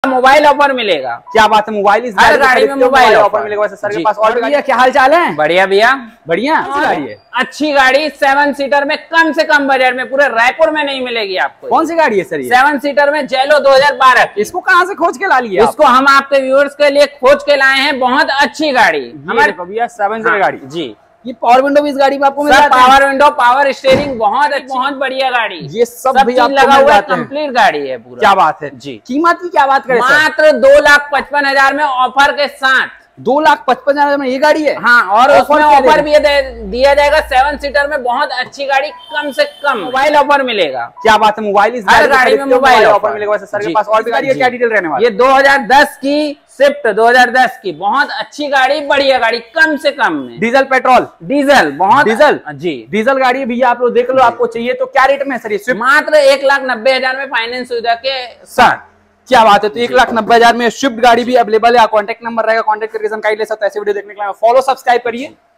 Mobile offer मिलेगा। क्या बात है, मोबाइल इस हर गाड़ी में मोबाइल ऑफर मिलेगा। सर के पास और भी भैया क्या हाल चाल है? बढ़िया भैया, बढ़िया गाड़ी है। अच्छी गाड़ी 7 सीटर में कम से कम बजट में पूरे रायपुर में नहीं मिलेगी आपको। कौन सी गाड़ी है सर ये? 7 सीटर में जेलो 2012। इसको कहाँ से खोज के ला लिया? इसको हम आपके व्यूअर्स के लिए खोज के लाए हैं। बहुत अच्छी गाड़ी हमारे भैया 7 सीटर गाड़ी जी। ये पावर विंडो भी इस गाड़ी में आपको मिल जाता है। पावर विंडो, पावर स्टीयरिंग, बहुत बढ़िया गाड़ी। ये सब भी लगा हुआ है, कंप्लीट गाड़ी है पूरा। क्या बात है जी। कीमत की क्या बात करें? मात्र 2,55,000 में ऑफर के साथ। 2,55,000 में ये गाड़ी है? हाँ, और उसमें ऑफर भी दिया जाएगा 7 सीटर में। बहुत अच्छी गाड़ी, कम से कम मोबाइल ऑफर मिलेगा। क्या बात है, मोबाइल इस गाड़ी में मोबाइल ऑफर मिलेगा। सर के पास और भी गाड़ी है, क्या डिटेल रहने वाली? ये 2010 की स्विफ्ट 2010 की बहुत अच्छी गाड़ी, बढ़िया गाड़ी, कम से कम में। Diesel petrol? डीजल, बहुत डीजल जी। डीजल गाड़ी भैया आप लोग देख लो, आपको चाहिए तो क्या रेट में है सर ये? मात्र 1,90,000 में फाइनेंस सुविधा के साथ। क्या बात है, तो 1,90,000 में स्विफ्ट गाड़ी भी अवेलेबल है। कॉन्टैक्ट नंबर रहेगा, कॉन्टैक्ट करके जानकारी ले सकते हैं। ऐसे वीडियो देखने के लिए फॉलो सब्सक्राइब करिए।